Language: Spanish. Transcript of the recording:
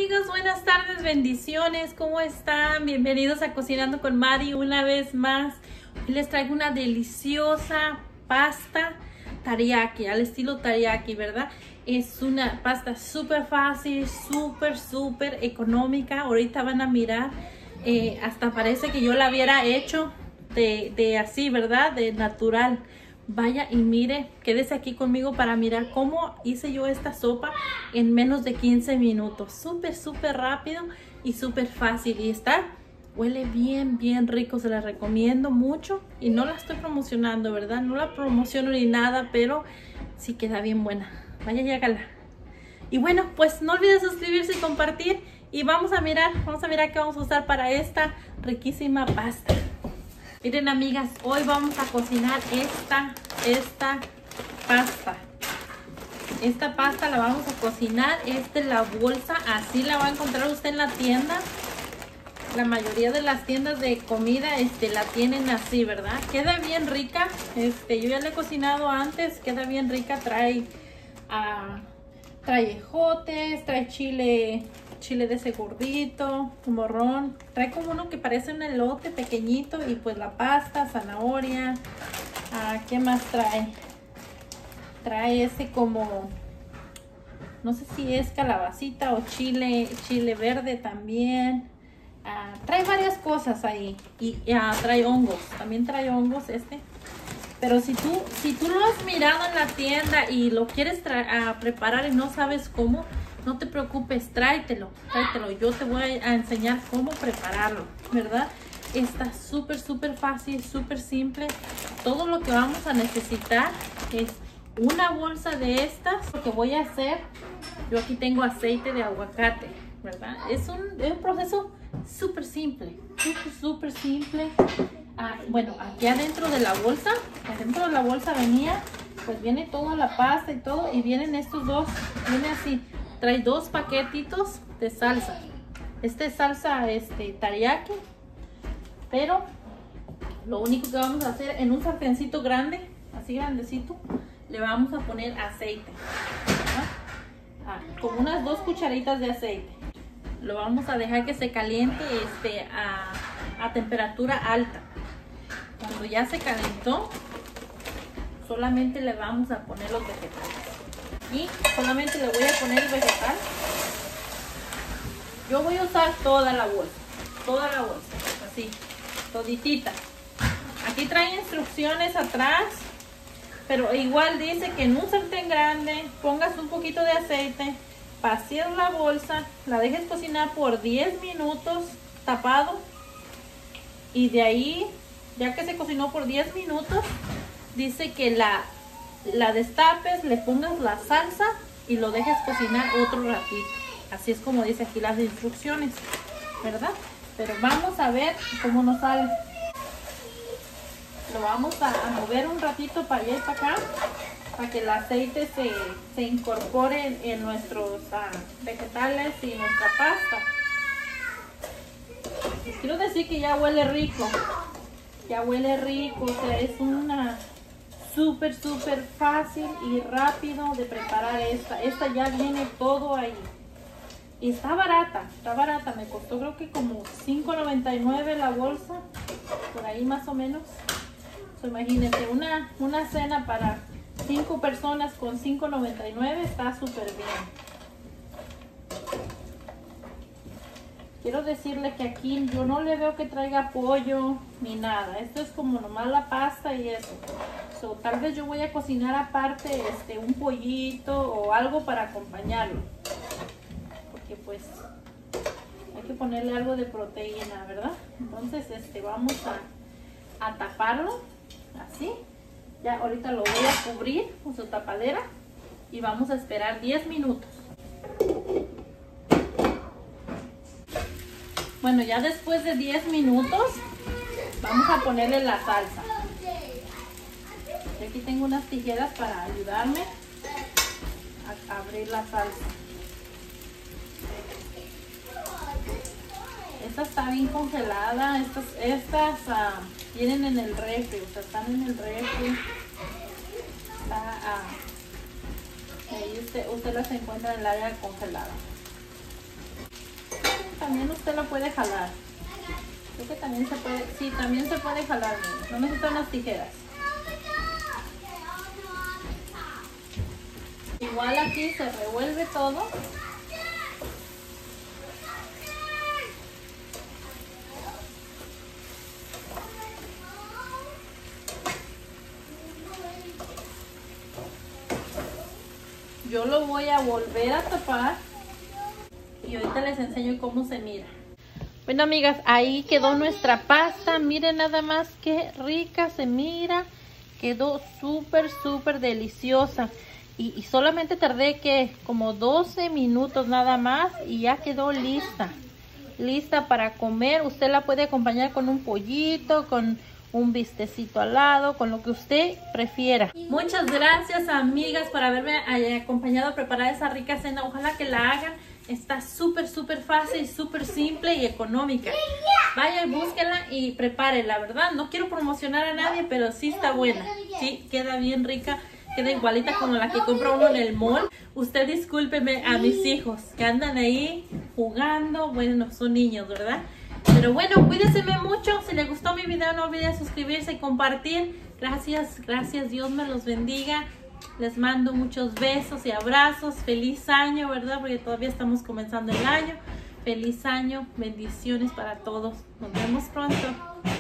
amigos, buenas tardes, bendiciones, ¿cómo están? Bienvenidos a Cocinando con Mari una vez más. Hoy les traigo una deliciosa pasta teriyaki, al estilo teriyaki, ¿verdad? Es una pasta súper fácil, súper económica. Ahorita van a mirar, hasta parece que yo la hubiera hecho de así, ¿verdad? De natural. Vaya y mire, quédese aquí conmigo para mirar cómo hice yo esta sopa en menos de 15 minutos. Súper rápido y súper fácil. Y huele bien rico, se la recomiendo mucho. Y no la estoy promocionando, ¿verdad? No la promociono ni nada, pero sí queda bien buena. Vaya y hágala. Y bueno, pues no olviden suscribirse y compartir. Y vamos a mirar qué vamos a usar para esta riquísima pasta. Miren, amigas, hoy vamos a cocinar esta pasta. Esta pasta la vamos a cocinar. Esta es la bolsa, así la va a encontrar usted en la tienda. La mayoría de las tiendas de comida la tienen así, ¿verdad? Queda bien rica. Yo ya la he cocinado antes, queda bien rica. Trae ejotes, trae chile de ese gordito, morrón, trae como uno que parece un elote pequeñito y pues la pasta, zanahoria. ¿Qué más trae? Trae ese como, no sé si es calabacita o chile verde también. Trae varias cosas ahí y trae hongos, también trae hongos pero si tú lo has mirado en la tienda y lo quieres preparar y no sabes cómo, no te preocupes, tráetelo. Yo te voy a enseñar cómo prepararlo, ¿verdad? Está súper fácil, súper simple. Todo lo que vamos a necesitar es una bolsa de estas. Lo que voy a hacer, yo aquí tengo aceite de aguacate, ¿verdad? Es un proceso súper simple, súper simple. Bueno, aquí adentro de la bolsa venía, pues viene toda la pasta y todo, y vienen estos dos, viene así. Trae dos paquetitos de salsa. Esta es salsa teriyaki. Pero lo único que vamos a hacer, en un sartencito grande, así grandecito, le vamos a poner aceite. Con unas 2 cucharitas de aceite. Lo vamos a dejar que se caliente a temperatura alta. Cuando ya se calentó, solamente le vamos a poner los vegetales. Y solamente le voy a poner el vegetal. Yo voy a usar toda la bolsa, así, toditita. Aquí trae instrucciones atrás, pero igual dice que en un sartén grande pongas un poquito de aceite, vacíes la bolsa, la dejes cocinar por 10 minutos tapado, y de ahí, ya que se cocinó por 10 minutos, dice que la destapes, le pongas la salsa y lo dejes cocinar otro ratito. Así es como dice aquí las instrucciones, ¿verdad? Pero vamos a ver cómo nos sale. Lo vamos a mover un ratito para allá y para acá, para que el aceite se incorpore en nuestros vegetales y nuestra pasta. Les quiero decir que ya huele rico. O sea, es una súper fácil y rápido de preparar esta ya viene todo ahí. Y está barata, me costó creo que como $5.99 la bolsa, por ahí más o menos. Imagínense, una cena para 5 personas con $5.99 está súper bien. Quiero decirle que aquí yo no le veo que traiga pollo ni nada. Esto es como nomás la pasta y eso. Tal vez yo voy a cocinar aparte un pollito o algo para acompañarlo. Porque pues hay que ponerle algo de proteína, ¿verdad? Entonces vamos a taparlo así. Ya ahorita lo voy a cubrir con su tapadera y vamos a esperar 10 minutos. Bueno, ya después de 10 minutos vamos a ponerle la salsa. Aquí tengo unas tijeras para ayudarme a abrir la salsa. Esta está bien congelada. Estas vienen en el refri, o sea, están en el refri. Ahí usted las encuentra en el área congelada. también usted lo puede jalar. Creo que también se puede, sí, también se puede jalar, miren. No necesitan unas tijeras. Igual aquí se revuelve todo. Yo lo voy a volver a tapar y ahorita les enseño cómo se mira. Bueno, amigas, ahí quedó nuestra pasta. Miren nada más qué rica se mira. Quedó súper deliciosa. Y solamente tardé que como 12 minutos nada más y ya quedó lista. Lista para comer. Usted la puede acompañar con un pollito, con un bistecito al lado, con lo que usted prefiera. Muchas gracias, amigas, por haberme acompañado a preparar esa rica cena. Ojalá que la hagan. Está súper fácil, súper simple y económica. Vaya y búsquenla y prepárenla, ¿verdad? No quiero promocionar a nadie, pero sí está buena. Sí, queda bien rica. Queda igualita como la que compra uno en el mall. Usted discúlpeme a mis hijos que andan ahí jugando. Bueno, son niños, ¿verdad? Pero bueno, cuídense mucho. Si les gustó mi video, no olviden suscribirse y compartir. Gracias. Dios me los bendiga. Les mando muchos besos y abrazos. Feliz año, ¿verdad? Porque todavía estamos comenzando el año. Feliz año. Bendiciones para todos. Nos vemos pronto.